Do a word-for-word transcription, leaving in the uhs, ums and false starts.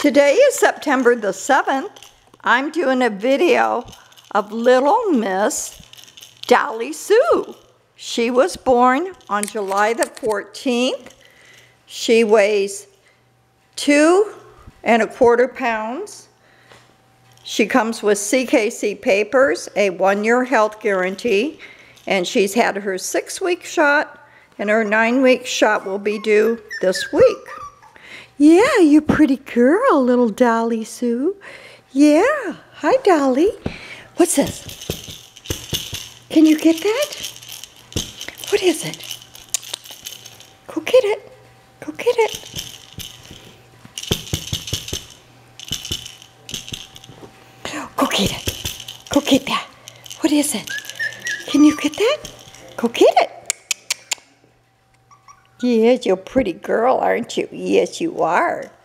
Today is September the seventh. I'm doing a video of little Miss Dolly Sue. She was born on July the fourteenth. She weighs two and a quarter pounds. She comes with C K C papers, a one-year health guarantee, and she's had her six-week shot, and her nine-week shot will be due this week. Yeah, you pretty girl, little Dolly Sue. Yeah. Hi, Dolly. What's this? Can you get that? What is it? Go get it. Go get it. Go get it. Go get that. What is it? Can you get that? Go get it. Yes, you're a pretty girl, aren't you? Yes, you are.